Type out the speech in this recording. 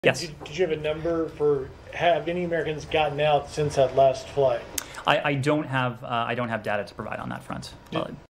Yes. Did you have a number for, have any Americans gotten out since that last flight? I don't have data to provide on that front.